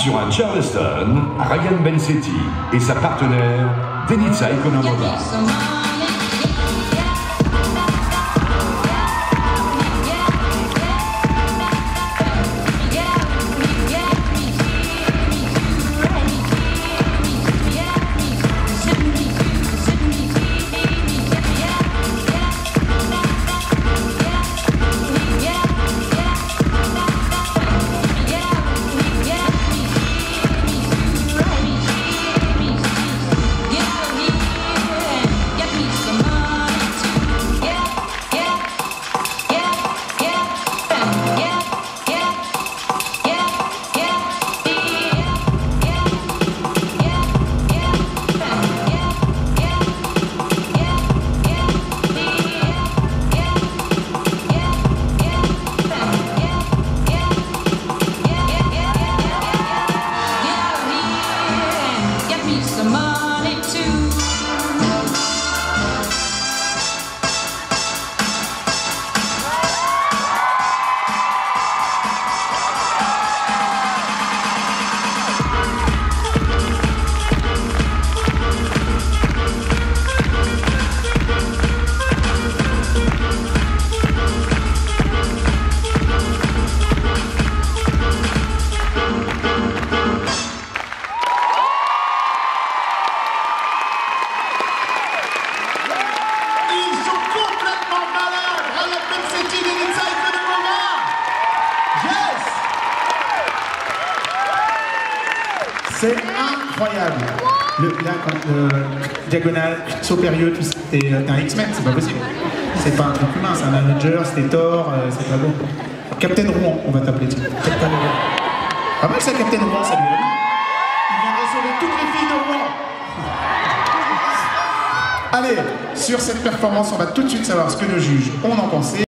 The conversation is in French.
sur un Charleston, Rayane et sa partenaire Denitsa. C'est incroyable. Le diagonale, saut périlleux, tout ça, t'es un X-Men, c'est pas possible. C'est pas un truc humain, c'est un manager, c'était Thor, c'est pas bon. Captain Rouen, on va t'appeler. Captain Rouen. Pas mal ça, Captain Rouen, ça lui. Il viendrait sauver toutes les filles de Rouen. Allez, sur cette performance, on va tout de suite savoir ce que nos juges en ont pensé.